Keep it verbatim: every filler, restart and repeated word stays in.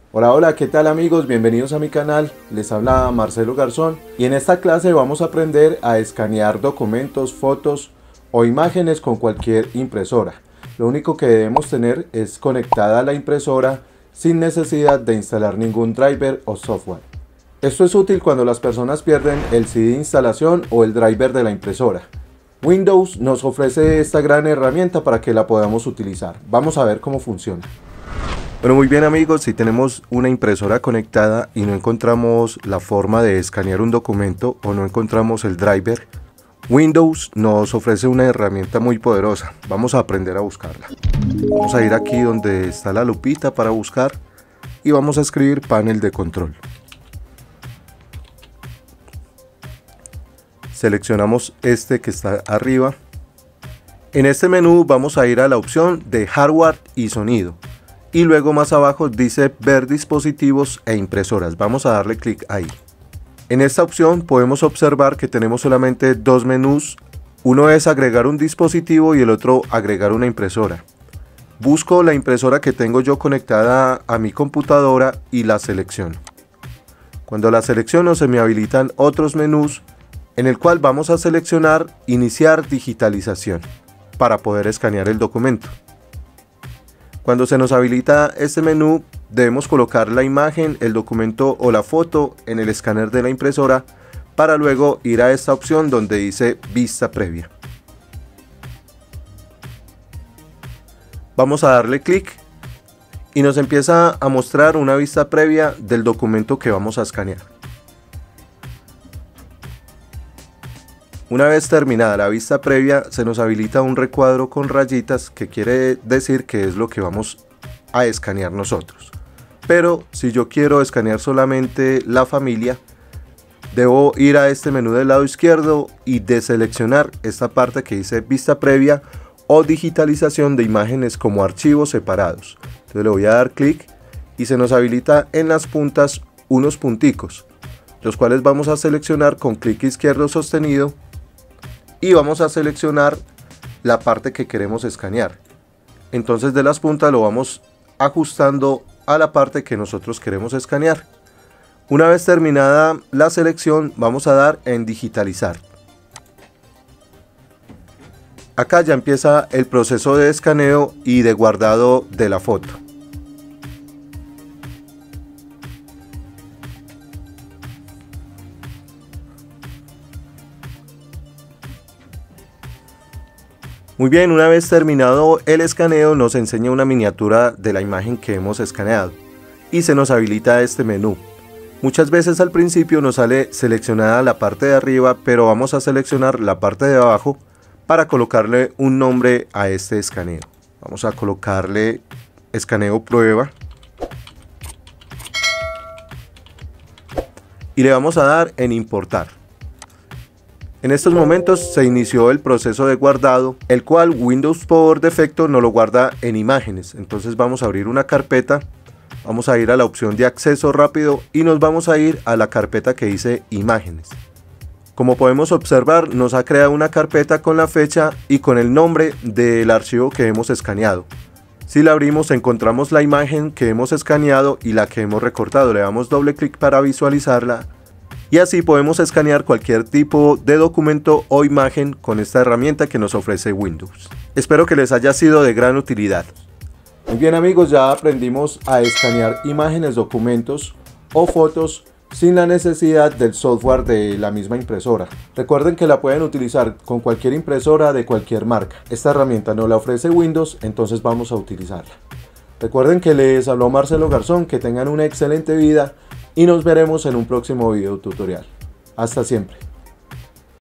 Hola, hola, ¿qué tal amigos? Bienvenidos a mi canal, les habla Marcelo Garzón y en esta clase vamos a aprender a escanear documentos, fotos o imágenes con cualquier impresora. Lo único que debemos tener es conectada la impresora sin necesidad de instalar ningún driver o software. Esto es útil cuando las personas pierden el C D de instalación o el driver de la impresora. Windows nos ofrece esta gran herramienta para que la podamos utilizar. Vamos a ver cómo funciona. Bueno, muy bien amigos, si tenemos una impresora conectada y no encontramos la forma de escanear un documento o no encontramos el driver, Windows nos ofrece una herramienta muy poderosa. Vamos a aprender a buscarla. Vamos a ir aquí donde está la lupita para buscar y vamos a escribir panel de control. Seleccionamos este que está arriba. En este menú vamos a ir a la opción de hardware y sonido. Y luego más abajo dice ver dispositivos e impresoras. Vamos a darle clic ahí. En esta opción podemos observar que tenemos solamente dos menús. Uno es agregar un dispositivo y el otro agregar una impresora. Busco la impresora que tengo yo conectada a mi computadora y la selecciono. Cuando la selecciono se me habilitan otros menús en el cual vamos a seleccionar iniciar digitalización para poder escanear el documento. Cuando se nos habilita este menú, debemos colocar la imagen, el documento o la foto en el escáner de la impresora para luego ir a esta opción donde dice vista previa. Vamos a darle clic y nos empieza a mostrar una vista previa del documento que vamos a escanear. Una vez terminada la vista previa, se nos habilita un recuadro con rayitas que quiere decir que es lo que vamos a escanear nosotros. Pero si yo quiero escanear solamente la familia, debo ir a este menú del lado izquierdo y deseleccionar esta parte que dice vista previa o digitalización de imágenes como archivos separados. Entonces le voy a dar clic y se nos habilita en las puntas unos punticos, los cuales vamos a seleccionar con clic izquierdo sostenido. Y vamos a seleccionar la parte que queremos escanear. Entonces de las puntas lo vamos ajustando a la parte que nosotros queremos escanear. Una vez terminada la selección vamos a dar en digitalizar. Acá ya empieza el proceso de escaneo y de guardado de la foto. Muy bien, una vez terminado el escaneo nos enseña una miniatura de la imagen que hemos escaneado y se nos habilita este menú. Muchas veces al principio nos sale seleccionada la parte de arriba, pero vamos a seleccionar la parte de abajo para colocarle un nombre a este escaneo. Vamos a colocarle escaneo prueba y le vamos a dar en importar. En estos momentos se inició el proceso de guardado, el cual Windows por defecto no lo guarda en imágenes. Entonces vamos a abrir una carpeta, vamos a ir a la opción de acceso rápido y nos vamos a ir a la carpeta que dice imágenes. Como podemos observar, nos ha creado una carpeta con la fecha y con el nombre del archivo que hemos escaneado. Si la abrimos encontramos la imagen que hemos escaneado y la que hemos recortado. Le damos doble clic para visualizarla. Y así podemos escanear cualquier tipo de documento o imagen con esta herramienta que nos ofrece Windows. Espero que les haya sido de gran utilidad. Muy bien amigos, ya aprendimos a escanear imágenes, documentos o fotos sin la necesidad del software de la misma impresora. Recuerden que la pueden utilizar con cualquier impresora de cualquier marca. Esta herramienta no la ofrece Windows, entonces vamos a utilizarla. Recuerden que les habló Marcelo Garzón, que tengan una excelente vida y nos veremos en un próximo video tutorial. Hasta siempre.